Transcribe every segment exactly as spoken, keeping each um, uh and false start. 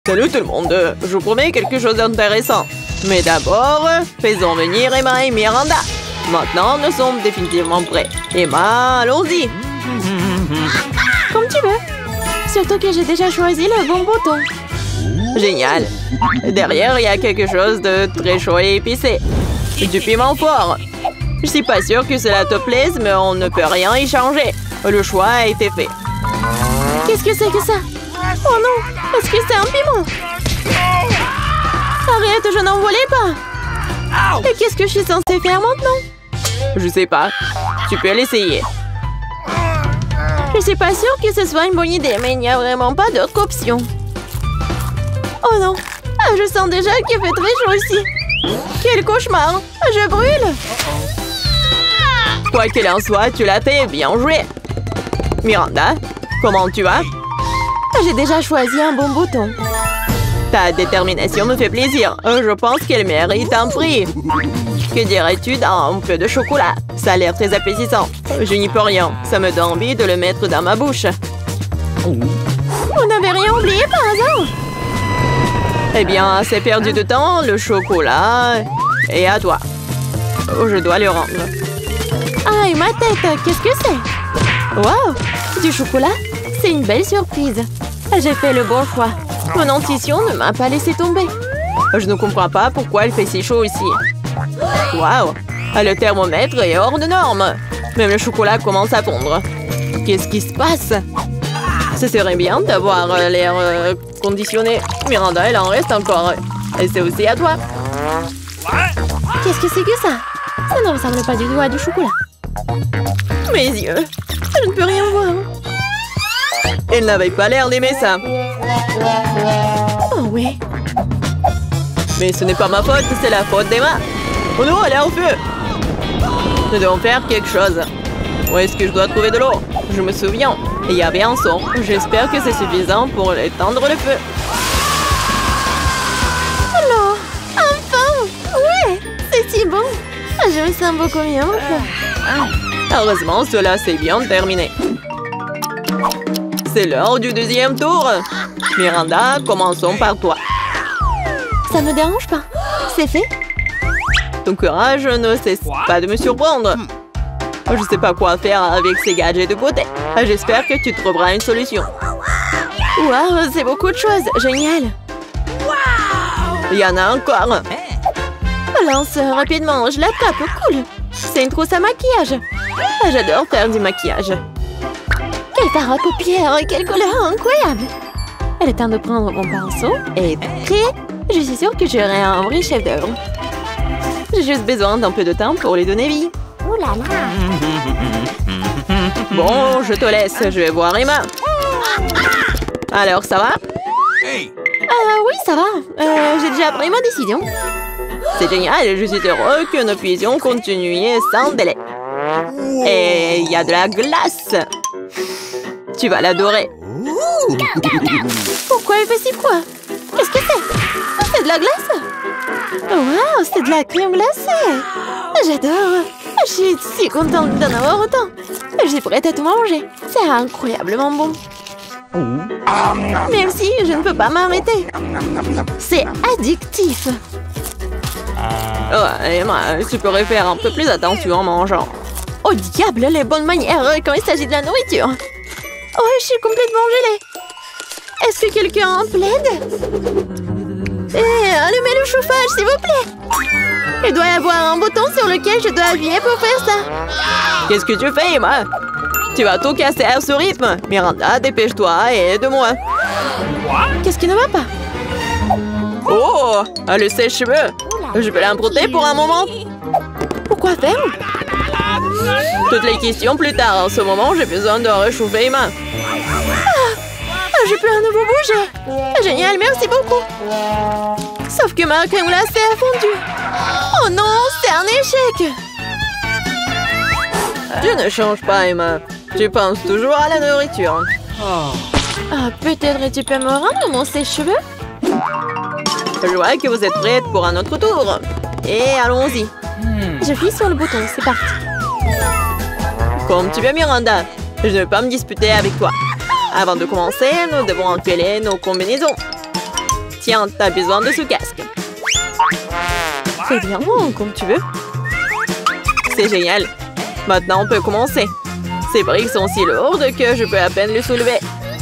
Salut tout le monde, je vous promets quelque chose d'intéressant. Mais d'abord, faisons venir Emma et Miranda. Maintenant, nous sommes définitivement prêts. Emma, allons-y. Comme tu veux. Surtout que j'ai déjà choisi le bon bouton. Génial. Derrière, il y a quelque chose de très chaud et épicé. Du piment fort. Je suis pas sûre que cela te plaise, mais on ne peut rien y changer. Le choix a été fait. Qu'est-ce que c'est que ça? Oh non! Est-ce que c'est un piment? Arrête, je n'en voulais pas! Et qu'est-ce que je suis censée faire maintenant? Je sais pas. Tu peux l'essayer. Je suis pas sûre que ce soit une bonne idée, mais il n'y a vraiment pas d'autre option. Oh non! Ah, je sens déjà qu'il fait très chaud ici. Quel cauchemar! Je brûle! Quoi qu'il en soit, tu l'as fait, bien joué. Miranda, comment tu vas? J'ai déjà choisi un bon bouton. Ta détermination me fait plaisir. Je pense qu'elle mérite un prix. Que dirais-tu d'un peu de chocolat? Ça a l'air très appétissant. Je n'y peux rien. Ça me donne envie de le mettre dans ma bouche. Vous n'avez rien oublié par hasard? Eh bien, c'est perdu de temps. Le chocolat est à toi. Je dois le rendre. Aïe, ma tête! Qu'est-ce que c'est? Wow! Du chocolat? C'est une belle surprise. J'ai fait le bon choix. Mon intuition ne m'a pas laissé tomber. Je ne comprends pas pourquoi il fait si chaud ici. Waouh! Le thermomètre est hors de norme. Même le chocolat commence à fondre. Qu'est-ce qui se passe? Ce serait bien d'avoir l'air euh, conditionné. Miranda, il en reste encore. Et c'est aussi à toi. Qu'est-ce que c'est que ça? Ça ne ressemble pas du tout à du chocolat. Mes yeux. Je ne peux rien voir. Elle n'avait pas l'air d'aimer ça. Oh oui. Mais ce n'est pas ma faute, c'est la faute d'Emma. Oh non, elle est au feu. Nous devons faire quelque chose. Où est-ce que je dois trouver de l'eau? Je me souviens. Il y avait un son. J'espère que c'est suffisant pour éteindre le feu. L'eau! Enfin! Ouais! C'est si bon! Je me sens beaucoup mieux maintenant. Heureusement, cela s'est bien terminé. C'est l'heure du deuxième tour. Miranda, commençons par toi. Ça me dérange pas. C'est fait. Ton courage ne cesse pas de me surprendre. Je sais pas quoi faire avec ces gadgets de beauté. J'espère que tu trouveras une solution. Waouh, c'est beaucoup de choses. Génial. Il y en a encore. Lance rapidement, je l'attrape. Cool. C'est une trousse à maquillage. J'adore faire du maquillage. Quel fard à paupières, quelle couleur incroyable. Elle est temps de prendre mon pinceau et créer. Je suis sûre que j'aurai un vrai chef d'œuvre. J'ai juste besoin d'un peu de temps pour lui donner vie. Ouh là là. Bon, je te laisse, je vais voir Emma. Alors, ça va? Euh, oui, ça va. Euh, j'ai déjà pris ma décision. C'est génial, je suis heureux que nous puissions continuer sans délai. Et il y a de la glace. Tu vas l'adorer. Pourquoi il fait si froid? Qu'est-ce que c'est? C'est de la glace? Wow, c'est de la crème glacée. J'adore. Je suis si contente d'en avoir autant. Je suis prête à tout manger. C'est incroyablement bon. Même si je ne peux pas m'arrêter. C'est addictif. Oh, Emma, tu pourrais faire un peu plus attention en mangeant. Oh diable, les bonnes manières quand il s'agit de la nourriture. Oh, je suis complètement gelée. Est-ce que quelqu'un plaide? Eh, allumez le chauffage, s'il vous plaît. Il doit y avoir un bouton sur lequel je dois appuyer pour faire ça. Qu'est-ce que tu fais, Emma? Tu vas tout casser à ce rythme. Miranda, dépêche-toi et aide-moi. Qu'est-ce qui ne va pas? Oh, le sèche-cheveux. Je peux l'emprunter pour un moment? Pourquoi faire? Toutes les questions plus tard. En ce moment, j'ai besoin de réchauffer Emma. Ah, je peux à nouveau bouger. Génial, merci beaucoup. Sauf que ma crème glacée a fondu. Oh non, c'est un échec. Tu ne changes pas, Emma. Tu penses toujours à la nourriture. Ah, peut-être tu peux me rendre mon sèche-cheveux? Je vois que vous êtes prête pour un autre tour. Et allons-y. J'appuie sur le bouton, c'est parti. Comme tu veux, Miranda. Je ne vais pas me disputer avec toi. Avant de commencer, nous devons empiler nos combinaisons. Tiens, t'as besoin de ce casque. Très bien, comme tu veux. C'est génial. Maintenant, on peut commencer. Ces briques sont si lourdes que je peux à peine les soulever.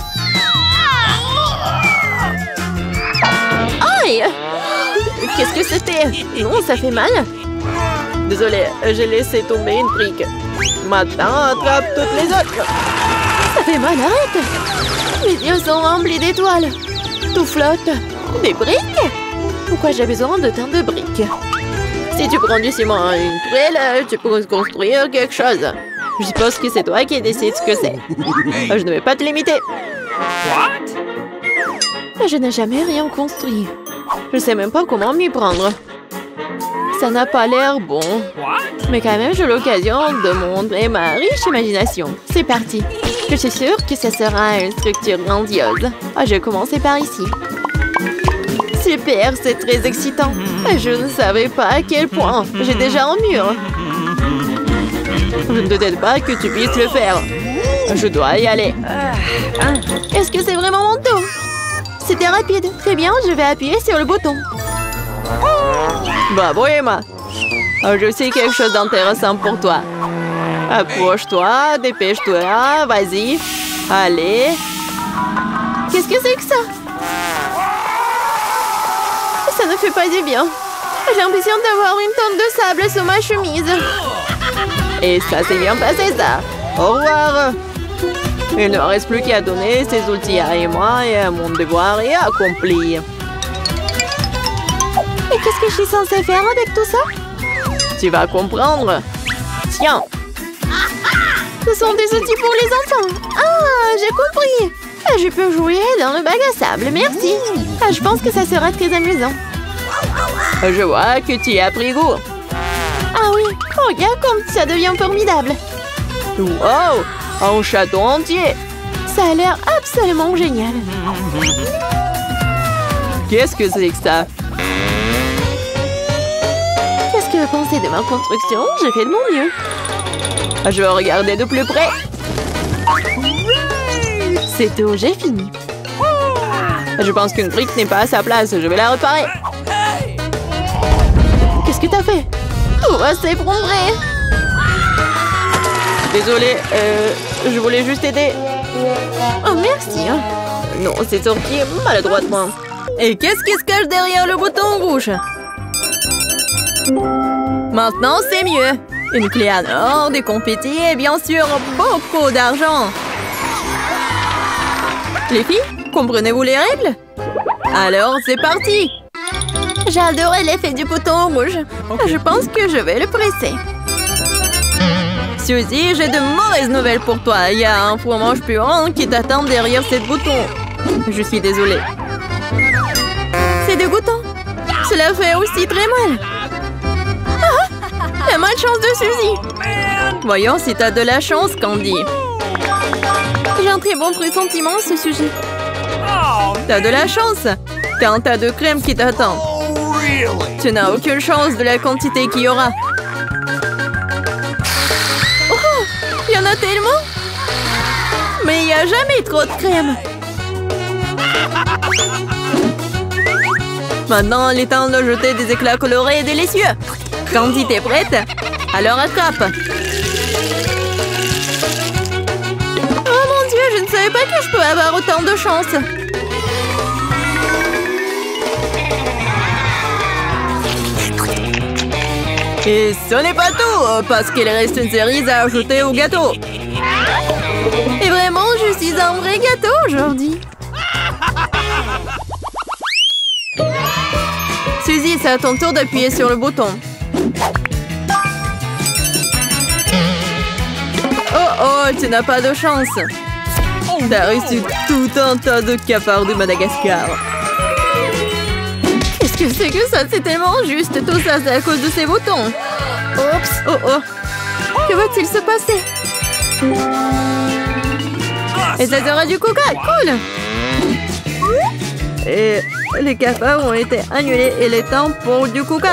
Aïe! Qu'est-ce que c'était? Non, ça fait mal. Désolée, j'ai laissé tomber une brique. Maintenant, attrape toutes les autres. Ça fait mal, arrête! Mes yeux sont remplis d'étoiles. Tout flotte. Des briques? Pourquoi j'ai besoin de tant de briques? Si tu prends du ciment et une truelle, tu peux construire quelque chose. Je suppose que c'est toi qui décides ce que c'est. Je ne vais pas te limiter. Je n'ai jamais rien construit. Je sais même pas comment m'y prendre. Ça n'a pas l'air bon. Mais quand même, j'ai l'occasion de montrer ma riche imagination. C'est parti. Je suis sûre que ce sera une structure grandiose. Ah, je vais commencer par ici. Super, c'est très excitant. Je ne savais pas à quel point. J'ai déjà un mur. Je ne te dis pas que tu puisses le faire. Je dois y aller. Est-ce que c'est vraiment mon tour? C'était rapide. Très bien, je vais appuyer sur le bouton. Bravo, Emma. Je sais quelque chose d'intéressant pour toi. Approche-toi, dépêche-toi, vas-y. Allez. Qu'est-ce que c'est que ça? Ça ne fait pas du bien. J'ai l'impression d'avoir une tonne de sable sous ma chemise. Et ça s'est bien passé, ça. Au revoir. Il ne reste plus qu'à donner ces outils à Emma et mon devoir est accompli. Et qu'est-ce que je suis censée faire avec tout ça? Tu vas comprendre. Tiens. Ce sont des outils pour les enfants. Ah, j'ai compris. Je peux jouer dans le bac à sable, merci. Ah, je pense que ça sera très amusant. Je vois que tu y as pris goût. Ah oui, regarde comme ça devient formidable. Wow, un château entier. Ça a l'air absolument génial. Qu'est-ce que c'est que ça? Qu'est-ce que vous pensez de ma construction? J'ai fait de mon mieux. Je vais regarder de plus près. C'est tout, j'ai fini. Je pense qu'une brique n'est pas à sa place. Je vais la réparer. Qu'est-ce que t'as fait? Tout va s'effondrer. Désolée, euh, je voulais juste aider. Oh, merci. Hein. Non, c'est sorti maladroitement. Et qu'est-ce qui se cache derrière le bouton rouge? Maintenant, c'est mieux. Une clé en or, des confettis et bien sûr beaucoup d'argent. Les filles, comprenez-vous les règles? Alors, c'est parti! J'ai adoré l'effet du bouton rouge. Je pense que je vais le presser. Suzy, j'ai de mauvaises nouvelles pour toi. Il y a un fromage puant qui t'attend derrière ce bouton. Je suis désolée. C'est dégoûtant. Cela fait aussi très mal. Ah! La malchance de Suzy. Voyons si t'as de la chance, Candy. J'ai un très bon pressentiment à ce sujet. T'as de la chance. T'as un tas de crème qui t'attend. Tu n'as aucune chance de la quantité qu'il y aura. Oh, il y en a tellement. Mais il n'y a jamais trop de crème. Maintenant, il est temps de jeter des éclats colorés et délicieux. Candy, t'es prête? Alors attrape. Oh mon Dieu, je ne savais pas que je peux avoir autant de chance. Et ce n'est pas tout, parce qu'il reste une cerise à ajouter au gâteau. Et vraiment, je suis un vrai gâteau aujourd'hui. Suzy, c'est à ton tour d'appuyer sur le bouton. Oh oh, tu n'as pas de chance. T'as reçu tout un tas de cafards de Madagascar. Qu'est-ce que c'est que ça? C'est tellement juste. Tout ça, c'est à cause de ces boutons. Oups, oh oh. Que va-t-il se passer? Et ça sera du coca, cool. Et les cafards ont été annulés et il est temps pour du coca.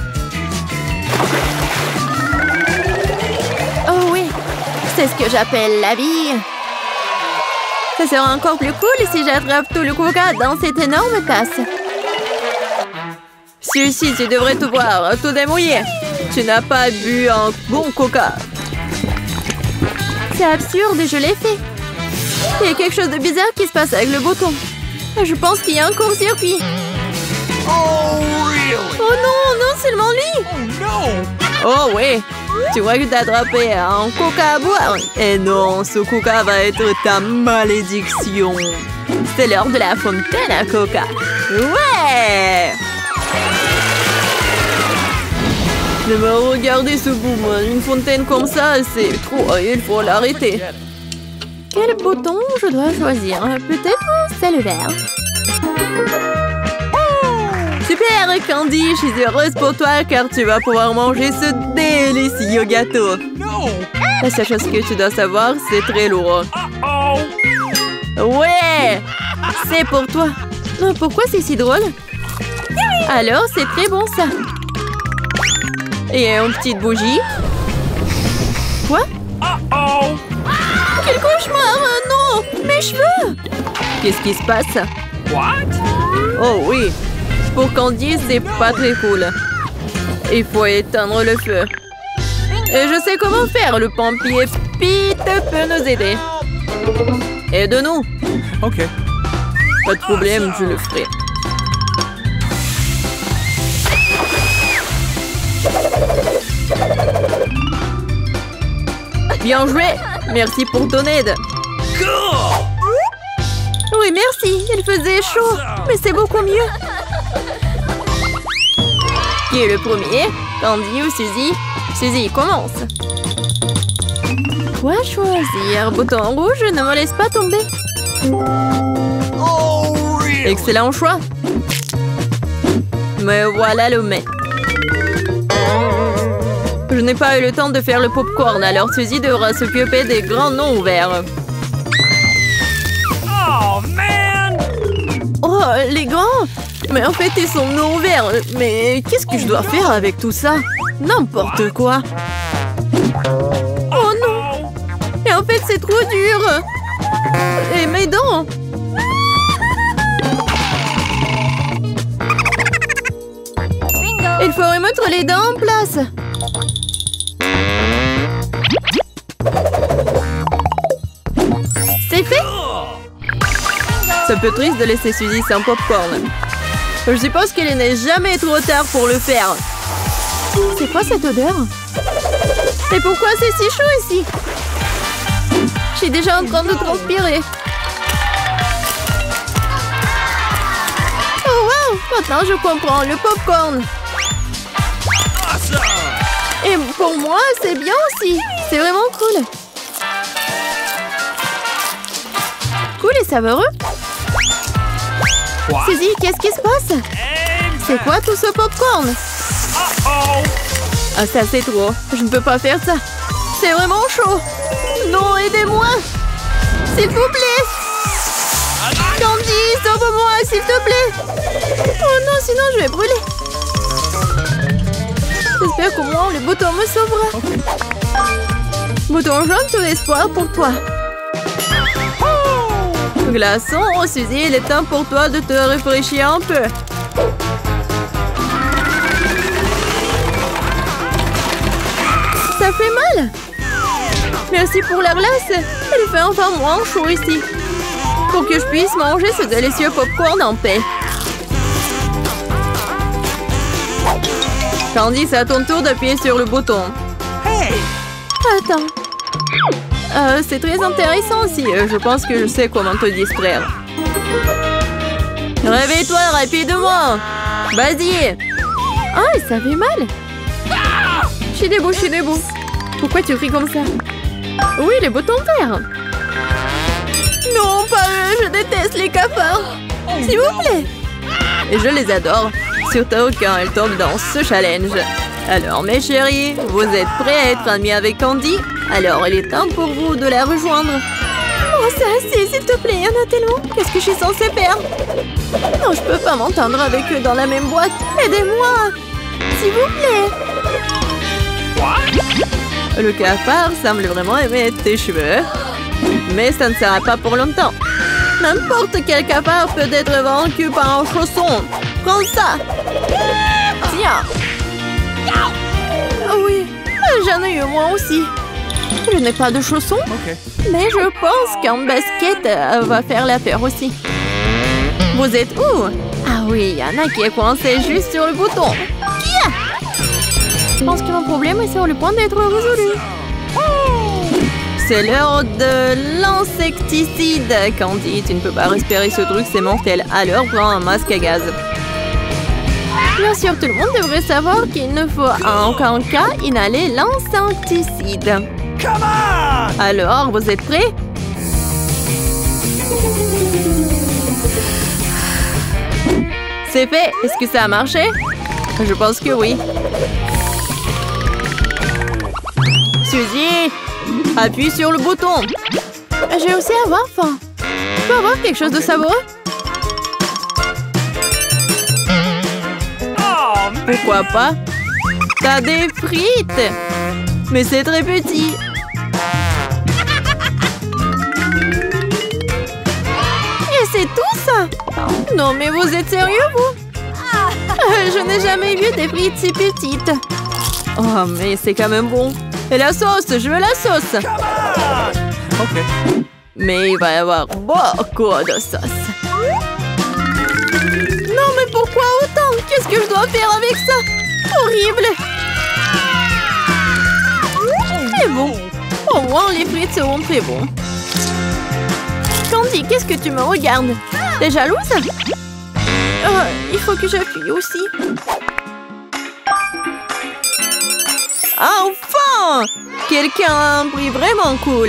Oh oui, c'est ce que j'appelle la vie. Ça sera encore plus cool si j'attrape tout le coca dans cette énorme tasse. Celui-ci, tu devrais te boire, tout démouillé. Tu n'as pas bu un bon coca. C'est absurde, je l'ai fait. Il y a quelque chose de bizarre qui se passe avec le bouton. Je pense qu'il y a un court-circuit. Oh, really? Oh non, non seulement lui. Oh, no! Oh oui, tu crois que t'as attrapé un coca à boire? Et non, ce coca va être ta malédiction. C'est l'heure de la fontaine à coca. Ouais! Ne me regardez ce boum. Une fontaine comme ça, c'est trop. Il faut l'arrêter. Quel bouton je dois choisir? Peut-être c'est le vert. Super, Candy, je suis heureuse pour toi car tu vas pouvoir manger ce délicieux gâteau. No! La seule chose que tu dois savoir, c'est très lourd. Uh-oh! Ouais! C'est pour toi. Oh, pourquoi c'est si drôle? Alors, c'est très bon ça. Et une petite bougie. Quoi? Uh-oh! Quel cauchemar! Non! Mes cheveux! Qu'est-ce qui se passe? What? Oh oui! Pour Candy, c'est pas très cool. Il faut éteindre le feu. Et je sais comment faire. Le pompier Pete peut nous aider. Aide-nous. OK. Pas de problème, je le ferai. Bien joué! Merci pour ton aide. Cool! Oui, merci. Il faisait chaud. Mais c'est beaucoup mieux. Qui est le premier? Candy ou Suzy? Suzy, commence. Quoi choisir? Bouton rouge, ne me laisse pas tomber. Oh, really? Excellent choix. Me voilà le mets. Je n'ai pas eu le temps de faire le popcorn, alors Suzy devra s'occuper des grands noms ouverts. Oh, man! Oh, les grands! Mais en fait, ils sont non ouverts. Mais qu'est-ce que je dois faire avec tout ça? N'importe quoi. Oh non! Et en fait, c'est trop dur. Et mes dents! Il faut remettre les dents en place. C'est fait? C'est un peu triste de laisser Suzy sans popcorn. Je suppose qu'il n'est jamais trop tard pour le faire. C'est quoi cette odeur? Et pourquoi c'est si chaud ici? Je suis déjà en train de transpirer. Oh wow! Maintenant je comprends, le popcorn. Awesome! Et pour moi, c'est bien aussi. C'est vraiment cool. Cool et savoureux. What? Suzy, qu'est-ce qui se passe? And C'est quoi tout ce popcorn? Uh-oh! Ah, ça c'est trop. Je ne peux pas faire ça. C'est vraiment chaud. Non, aidez-moi. S'il vous plaît. Candy, sauve-moi, s'il te plaît. Oh non, sinon je vais brûler. J'espère qu'au moins le bouton me sauvera. Bouton jaune, tout espoir pour toi. Glaçon, oh Suzy, il est temps pour toi de te rafraîchir un peu. Ça fait mal. Merci pour la glace. Il fait enfin moins chaud ici. Pour que je puisse manger ce délicieux popcorn en paix. Candy, c'est à ton tour d'appuyer sur le bouton. Hey! Attends. Euh, c'est très intéressant aussi. Euh, je pense que je sais comment te distraire. Réveille-toi rapidement. Vas-y. Ah, ça fait mal. Je suis debout, je suis debout. Pourquoi tu cries comme ça? Oui, les boutons verts. Non, pas eux, je déteste les cafards. S'il vous plaît. Et je les adore. Surtout quand elles tombent dans ce challenge. Alors mes chéris, vous êtes prêts à être amis avec Candy? Alors il est temps pour vous de la rejoindre. Oh, ça assez, s'il te plaît, il y en a tellement. Qu'est-ce que je suis censée faire? Non, je peux pas m'entendre avec eux dans la même boîte. Aidez-moi. S'il vous plaît. What? Le cafard semble vraiment aimer tes cheveux. Mais ça ne sera pas pour longtemps. N'importe quel cafard peut être vaincu par un chausson. Prends ça. Tiens. Oh oui, j'en ai eu moi aussi. Je n'ai pas de chaussons, Okay. mais je pense qu'un basket euh, va faire l'affaire aussi. Vous êtes où? Ah oui, il y en a qui est coincé juste sur le bouton. Kia! Je pense que mon problème est sur le point d'être résolu. C'est l'heure de l'insecticide. Candy, tu ne peux pas respirer ce truc, c'est mortel. Alors, prends un masque à gaz. Bien sûr, tout le monde devrait savoir qu'il ne faut en aucun cas inhaler l'insecticide. Come on! Alors, vous êtes prêts? C'est fait. Est-ce que ça a marché? Je pense que oui. Suzy, appuie sur le bouton. J'ai aussi avoir faim. Je peux avoir quelque chose de savoureux? Oh, man. Pourquoi pas? T'as des frites! Mais c'est très petit. Et c'est tout ça? Non mais vous êtes sérieux vous? Je n'ai jamais vu des frites si petites. Oh mais c'est quand même bon. Et la sauce, je veux la sauce. Come on! Okay. Mais il va y avoir beaucoup de sauce. Non mais pourquoi autant? Qu'est-ce que je dois faire avec ça? Horrible. C'est bon. Au moins les frites seront très bons. Candy, qu'est-ce que tu me regardes? T'es jalouse? Oh, il faut que j'appuie aussi. Enfin! Quelqu'un a un prix vraiment cool.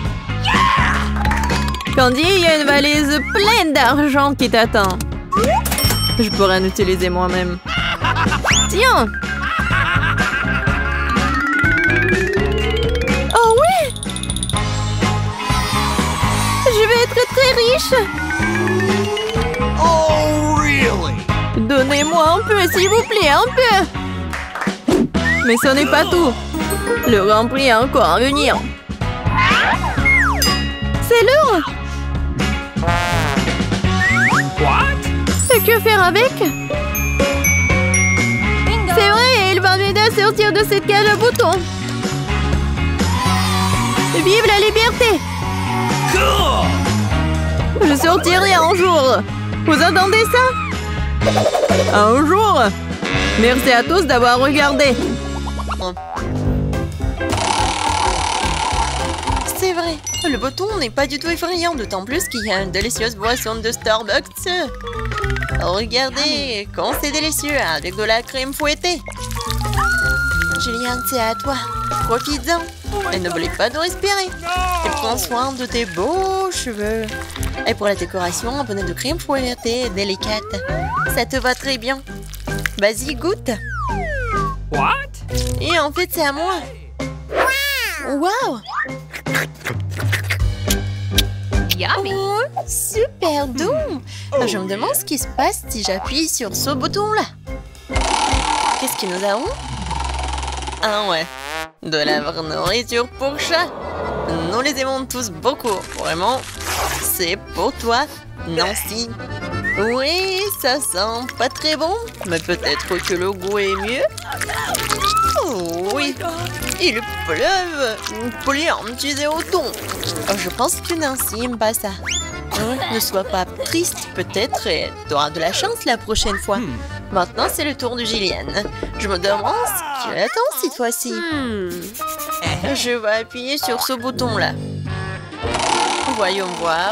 Candy, il y a une valise pleine d'argent qui t'attend. Je pourrais l'utiliser moi-même. Tiens! Oh oui! Je vais être très riche! Oh, really? Donnez-moi un peu, s'il vous plaît, un peu! Mais ce n'est pas tout. Le Grand Prix est encore à venir. C'est l'heure! What? Et que faire avec? C'est vrai, il va m'aider à sortir de cette cage à boutons. Vive la liberté! Cool! Je sortirai un jour. Vous entendez ça? Un jour? Merci à tous d'avoir regardé. C'est vrai, le bouton n'est pas du tout effrayant, d'autant plus qu'il y a une délicieuse boisson de Starbucks. Regardez, quand c'est délicieux, avec de la crème fouettée. Julien, c'est à toi. Profites-en. Et n'oublie pas de respirer. Et prends soin de tes beaux cheveux. Et pour la décoration, un bonnet de crème fouettée délicate. Ça te va très bien. Vas-y, goûte. What? Et en fait, c'est à moi. Waouh! Yummy. Oh, super doux! Je me demande ce qui se passe si j'appuie sur ce bouton-là. Qu'est-ce que nous avons? Ah ouais, de la vraie nourriture pour chat. Nous les aimons tous beaucoup, vraiment. C'est pour toi, Nancy. Oui, ça sent pas très bon, mais peut-être que le goût est mieux. Oh oui, il pleuve. Plein, tu es au ton. Oh, je pense que Nancy aime pas ça. Oh, ne sois pas triste, peut-être, et tu auras de la chance la prochaine fois. Hmm. Maintenant, c'est le tour de Gillian. Je me demande ce qui attend cette fois-ci. Hmm. Je vais appuyer sur ce bouton-là. Voyons voir.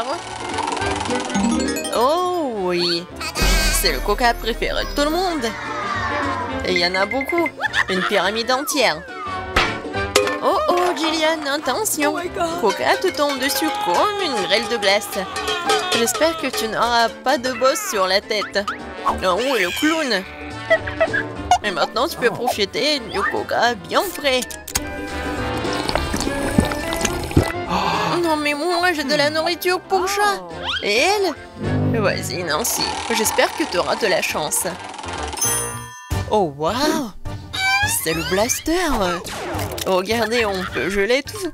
Oh oui, c'est le coca préféré de tout le monde. Et il y en a beaucoup, une pyramide entière. Oh oh, Gillian, attention. Coca te tombe dessus comme une grêle de glace. J'espère que tu n'auras pas de bosse sur la tête. Oh oui, le clown. Et maintenant, tu peux profiter du coca bien frais. Non mais moi, j'ai de la nourriture pour chat. Et elle? Vas-y, Nancy. J'espère que tu auras de la chance. Oh, waouh! C'est le blaster! Regardez, on peut geler tout.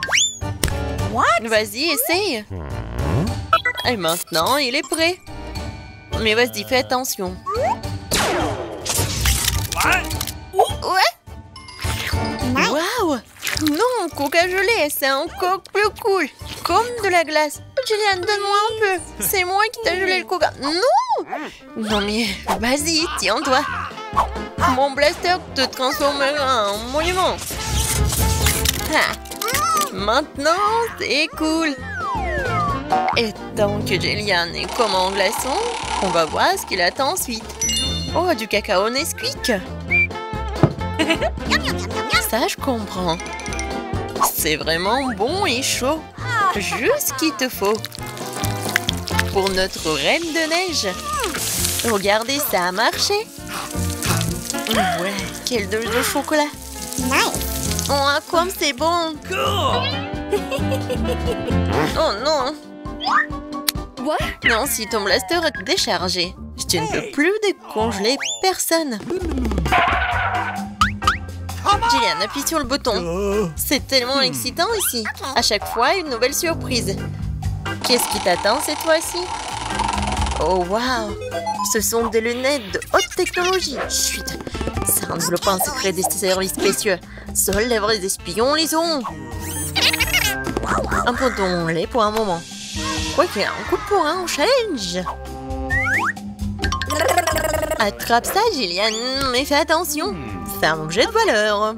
Vas-y, essaye. Et maintenant, il est prêt. Mais vas-y, fais attention. What? Ouais. Waouh! Non, coca gelé, c'est encore plus cool. Comme de la glace. Jillian, donne-moi un peu. C'est moi qui t'ai gelé le coca. Non! Non mais, vas-y, tiens-toi. Mon blaster te transformera en monument. Ah. Maintenant, c'est cool. Et tant que Jillian est comme en glaçon, on va voir ce qu'il attend ensuite. Oh, du cacao Nesquik. Ça, je comprends. C'est vraiment bon et chaud. Juste ce qu'il te faut. Pour notre reine de neige. Regardez, ça a marché. Ouais, quelle douche de chocolat. Oh, comme c'est bon. Oh non. Non, si ton blaster est déchargé, je ne peux plus décongeler personne. Jillian, appuie sur le bouton. C'est tellement excitant ici. À chaque fois, une nouvelle surprise. Qu'est-ce qui t'attend cette fois-ci? Oh, waouh! Ce sont des lunettes de haute technologie. Chut! Ça ne développe pas un secret des services spéciaux. Seuls les vrais espions les ont. Un peu de lait pour un moment. Quoi qu'il y ait un coup de poing au challenge. Attrape ça, Jillian, mais fais attention. C'est un objet de valeur.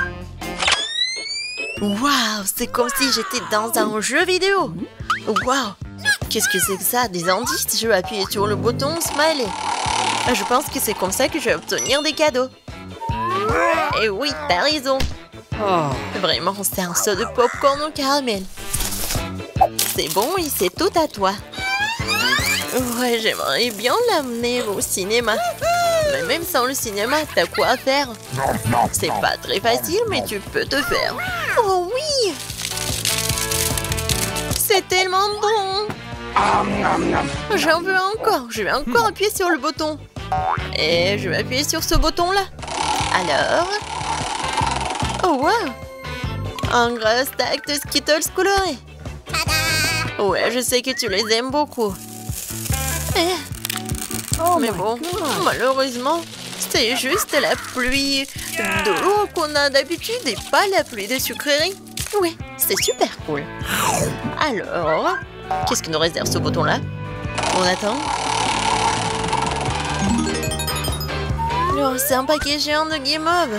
Waouh, c'est comme si j'étais dans un jeu vidéo. Waouh, qu'est-ce que c'est que ça? Des indices? Je vais appuyer sur le bouton Smiley. Je pense que c'est comme ça que je vais obtenir des cadeaux. Et oui, t'as raison. Vraiment, c'est un saut de popcorn au caramel. C'est bon et c'est tout à toi. Ouais, j'aimerais bien l'amener au cinéma. Mais même sans le cinéma, t'as quoi faire? C'est pas très facile, mais tu peux te faire. Oh oui! C'est tellement bon! J'en veux encore. Je vais encore appuyer sur le bouton. Et je vais appuyer sur ce bouton-là. Alors... Oh, wow! Un gros stack de Skittles colorés. Ouais, je sais que tu les aimes beaucoup. Eh. Oh mais bon, malheureusement, c'est juste la pluie de l'eau qu'on a d'habitude et pas la pluie de sucreries. Oui, c'est super cool. Alors, qu'est-ce qui nous réserve ce bouton-là? On attend. Oh, c'est un paquet géant de guimauve.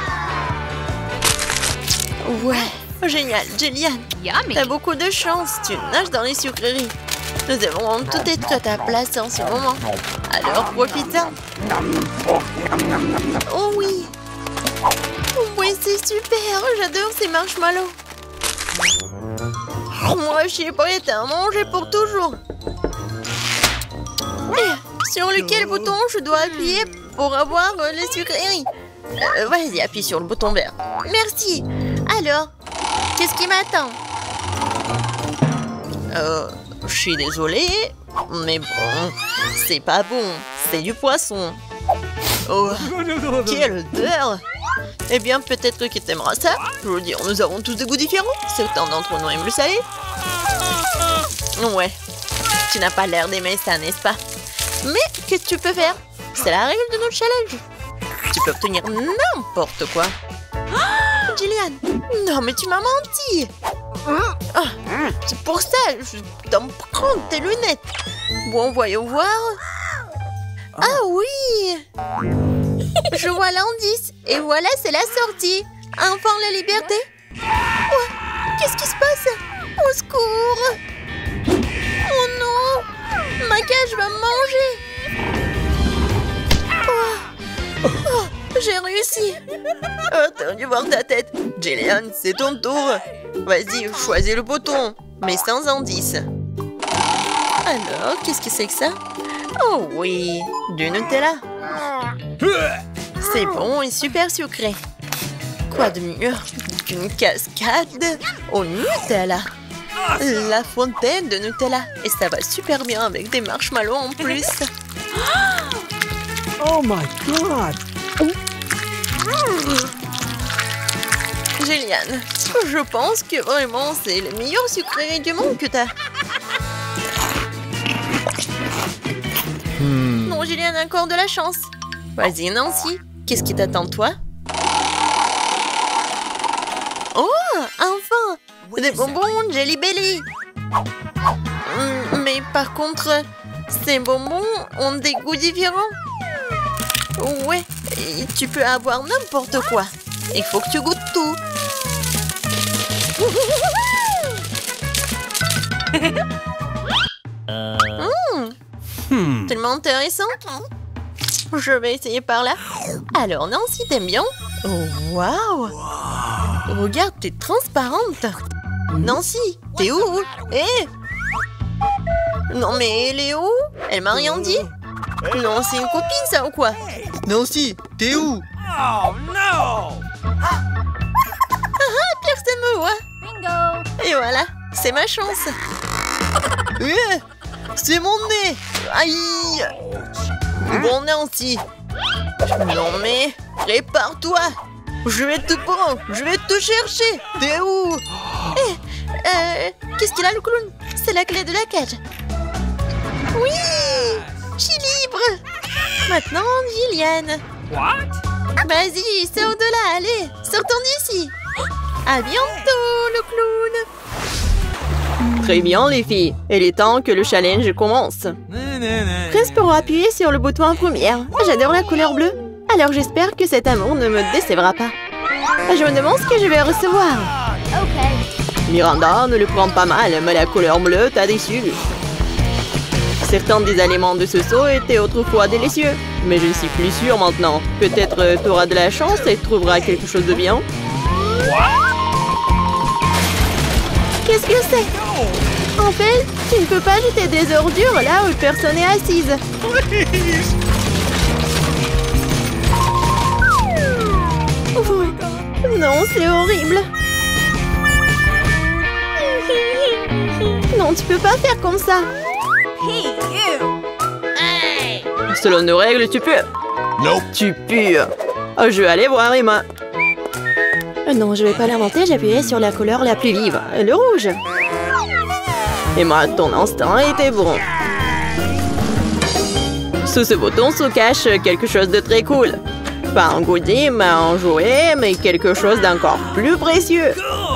Ouais, génial, Jillian. T'as beaucoup de chance, tu nages dans les sucreries. Nous avons tout être à ta place en ce moment. Alors profite-en. Oh oui. Oui, c'est super. J'adore ces marshmallows. Moi, je suis prête à en manger pour toujours. Et sur lequel bouton je dois appuyer pour avoir les sucreries? euh, Vas-y, appuie sur le bouton vert. Merci. Alors, qu'est-ce qui m'attend? Euh... Je suis désolée, mais bon, c'est pas bon, c'est du poisson. Oh, quelle odeur! Eh bien, peut-être que t'aimeras ça. Je veux dire, nous avons tous des goûts différents. Certains d'entre nous aiment le salé. Ouais, tu n'as pas l'air d'aimer ça, n'est-ce pas? Mais qu'est-ce que tu peux faire? C'est la règle de notre challenge. Tu peux obtenir n'importe quoi. Oh, Jillian, non mais tu m'as menti. Oh, c'est pour ça, je dois me prendre tes lunettes. Bon, voyons voir. Ah oui! Je vois l'indice. Et voilà, c'est la sortie. Enfin, la liberté. Oh, qu'est-ce qui se passe? Au secours! Oh non! Ma cage va me manger. Oh, oh, j'ai réussi. Oh, t'as dû voir ta tête. Jillian, c'est ton tour. Vas-y, choisis le bouton, mais sans indice. Alors, qu'est-ce que c'est que ça? Oh oui, du Nutella. C'est bon et super sucré. Quoi de mieux qu'une cascade au Nutella? La fontaine de Nutella. Et ça va super bien avec des marshmallows en plus. Oh my god! Jillian, je pense que vraiment c'est le meilleur sucrerie du monde que t'as. Hmm. Non, Jillian a encore de la chance. Vas-y, Nancy, Qu'est-ce qui t'attend, toi? Oh, enfin! Des bonbons Jelly Belly! Mais par contre, ces bonbons ont des goûts différents. Ouais, et tu peux avoir n'importe quoi. Il faut que tu goûtes tout. Mmh. Hmm. Tellement intéressant. Je vais essayer par là. Alors Nancy, t'aimes bien? Oh, waouh! Regarde, t'es transparente. Nancy, t'es où? Hé! Non mais elle est où? Elle m'a rien dit? Non, c'est une copine ça ou quoi? Nancy, t'es où? Oh no! Personne me voit. Bingo! Et voilà, c'est ma chance. Eh, c'est mon nez. Aïe! Bon Nancy. Non mais, prépare-toi. Je vais te prendre, je vais te chercher. T'es où? Eh, euh, qu'est-ce qu'il a le clown? C'est la clé de la cage. Oui! Je suis libre! Maintenant, Gillian. What? Vas-y, sors de là, allez, sortons d'ici. À bientôt, le clown. Très bien, les filles. Il est temps que le challenge commence. Presse pour appuyer sur le bouton en première. J'adore la couleur bleue. Alors j'espère que cet amour ne me décevra pas. Je me demande ce que je vais recevoir. Miranda, ne le prends pas mal, mais la couleur bleue t'a déçu. Certains des aliments de ce seau étaient autrefois délicieux, mais je ne suis plus sûre maintenant. Peut-être t'auras de la chance et trouveras quelque chose de bien. Qu'est-ce que c'est? En fait, tu ne peux pas jeter des ordures là où personne n'est assise. Oh, non, c'est horrible. Non, tu peux pas faire comme ça. Selon nos règles, tu peux. Nope. Tu pues. Oh, je vais aller voir Emma. Non, je vais pas l'inventer, j'appuyais sur la couleur la plus vive, le rouge. Emma, ton instinct était bon. Sous ce bouton se cache quelque chose de très cool. Pas un goodie, mais un jouet, mais quelque chose d'encore plus précieux.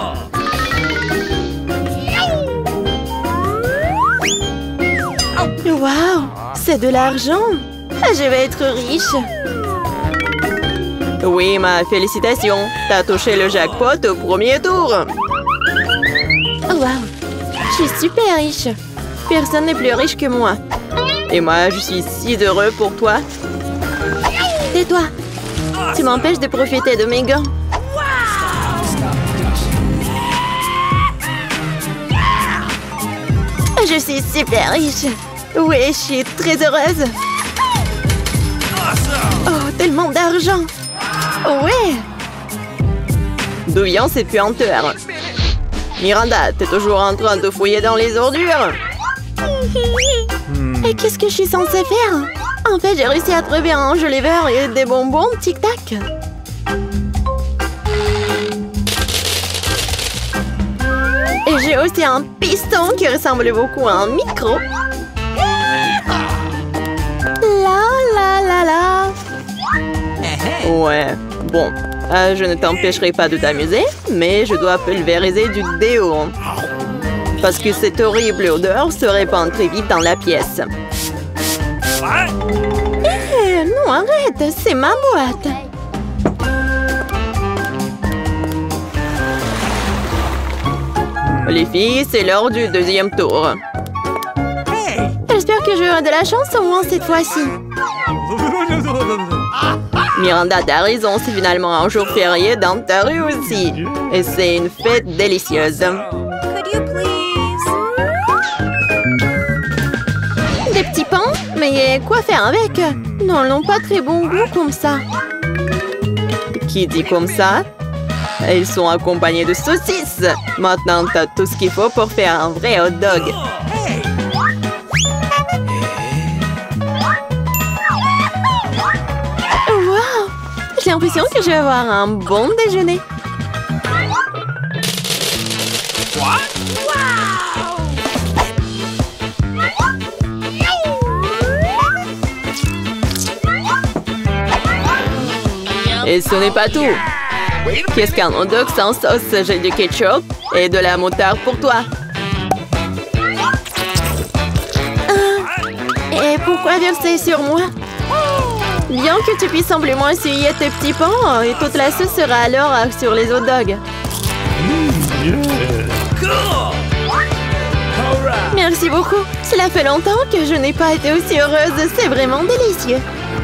Waouh, c'est de l'argent. Je vais être riche. Oui, ma félicitations. T'as touché le jackpot au premier tour. Oh, waouh, je suis super riche. Personne n'est plus riche que moi. Et moi, je suis si heureux pour toi. Tais-toi. Tu m'empêches de profiter de mes gants. Je suis super riche. Oui, je suis très heureuse. Oh, tellement d'argent. Ouais. D'où vient cette puanteur? Miranda, t'es toujours en train de fouiller dans les ordures? Et qu'est-ce que je suis censée faire? En fait, j'ai réussi à trouver un joli verre et des bonbons tic-tac. Et j'ai aussi un piston qui ressemble beaucoup à un micro. La la la la. Ouais, bon. Euh, je ne t'empêcherai pas de t'amuser, mais je dois pulvériser du déo. Parce que cette horrible odeur se répand très vite dans la pièce. Eh, non, arrête, c'est ma boîte. Les filles, c'est l'heure du deuxième tour. J'espère que j'aurai de la chance au moins cette fois-ci. Miranda, t'as raison, c'est finalement un jour férié dans ta rue aussi. Et c'est une fête délicieuse. Des petits pains? Mais quoi faire avec? Non, ils n'ont pas très bon goût comme ça. Qui dit comme ça? Ils sont accompagnés de saucisses. Maintenant, t'as tout ce qu'il faut pour faire un vrai hot dog. Wow! J'ai l'impression que je vais avoir un bon déjeuner. Et ce n'est pas tout. Qu'est-ce qu'un hot dog sans sauce? J'ai du ketchup et de la moutarde pour toi. Et pourquoi verser sur moi? Bien que tu puisses simplement essuyer tes petits pains et toute la sauce sera alors sur les hot dogs. Cool. All right. Merci beaucoup. Cela fait longtemps que je n'ai pas été aussi heureuse. C'est vraiment délicieux.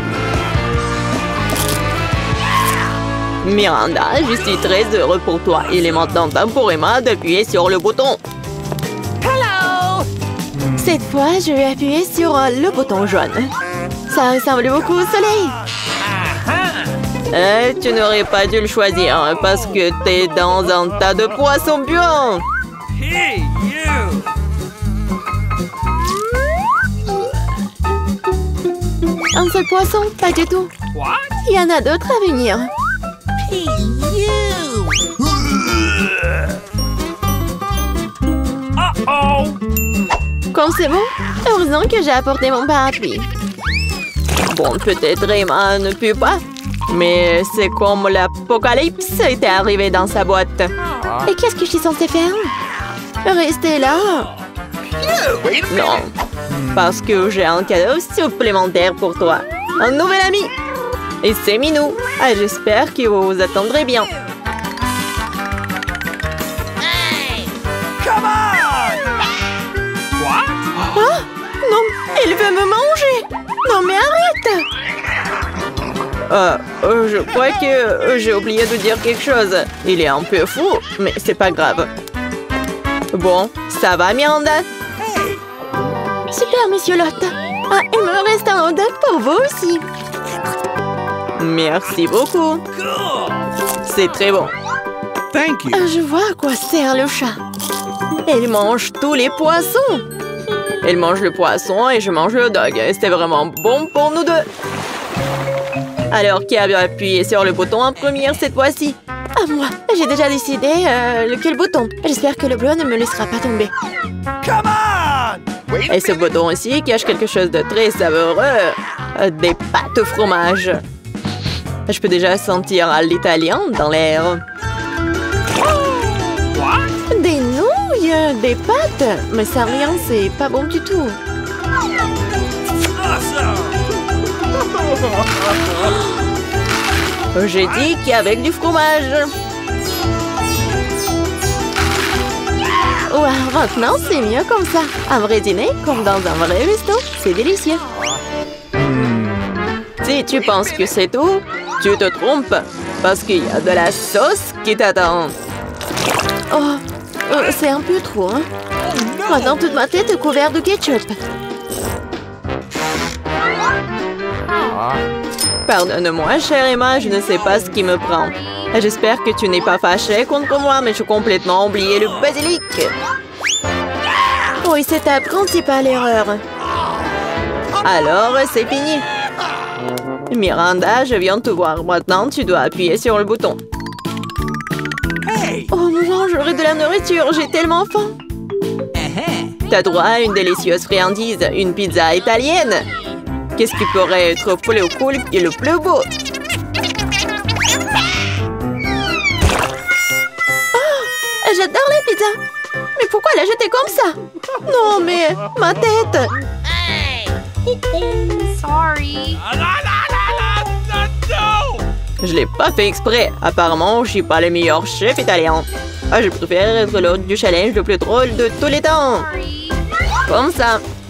Miranda, je suis très heureux pour toi. Il est maintenant temps pour Emma d'appuyer sur le bouton. Cette fois, je vais appuyer sur euh, le bouton jaune. Ça ressemble beaucoup au soleil. Eh, tu n'aurais pas dû le choisir hein, parce que t'es dans un tas de poissons puants. Hey, you. Un seul poisson? Pas du tout. What? Il y en a d'autres à venir. Hey, you. Uh-oh. Comme c'est bon, heureusement que j'ai apporté mon parapluie. Bon, peut-être Emma ne pue pas, mais c'est comme l'apocalypse était arrivé dans sa boîte. Et qu'est-ce que je suis censée faire? Rester là? Non, parce que j'ai un cadeau supplémentaire pour toi. Un nouvel ami. Et c'est Minou. Ah, j'espère que vous vous attendrez bien. Come on. What? Ah! Non, il veut me manger! Non mais arrête! Euh, euh, je crois que euh, j'ai oublié de dire quelque chose. Il est un peu fou, mais c'est pas grave. Bon, ça va, Miranda? Super, monsieur Lotte! Ah, il me reste un hot dog pour vous aussi! Merci beaucoup. Cool. C'est très bon. Thank you. Ah, je vois à quoi sert le chat. Elle mange tous les poissons. Elle mange le poisson et je mange le hot dog. C'était vraiment bon pour nous deux. Alors, qui a appuyé sur le bouton en première cette fois-ci? Ah, moi, j'ai déjà décidé euh, lequel bouton. J'espère que le bleu ne me laissera pas tomber. Come on. Wait a Et ce minute. bouton ici cache quelque chose de très savoureux. Euh, Des pâtes au fromage. Je peux déjà sentir l'italien dans l'air. What? Des nouilles, des pâtes. Mais ça rien, c'est pas bon du tout. Awesome. J'ai dit qu'avec du fromage. Wow, maintenant c'est mieux comme ça. Un vrai dîner, comme dans un vrai resto. C'est délicieux. Si tu penses que c'est tout, tu te trompes. Parce qu'il y a de la sauce qui t'attend. Oh, euh, c'est un peu trop, hein. Maintenant toute ma tête est couverte de ketchup. Pardonne-moi, chère Emma, je ne sais pas ce qui me prend. J'espère que tu n'es pas fâchée contre moi, mais j'ai complètement oublié le basilic. Oui, c'est ta principale erreur. Alors, c'est fini. Miranda, je viens te voir. Maintenant, tu dois appuyer sur le bouton. Hey. Oh non, j'aurai de la nourriture, j'ai tellement faim. T'as droit à une délicieuse friandise, une pizza italienne. Qu'est-ce qui pourrait être plus cool et le plus beau? Oh, j'adore la pizza. Mais pourquoi la jeter comme ça? Non, mais ma tête. Sorry. La, la, la, la, la, no. Je l'ai pas fait exprès. Apparemment, je suis pas le meilleur chef italien. Ah, je préfère être l'hôte du challenge le plus drôle de tous les temps. Sorry. Comme ça.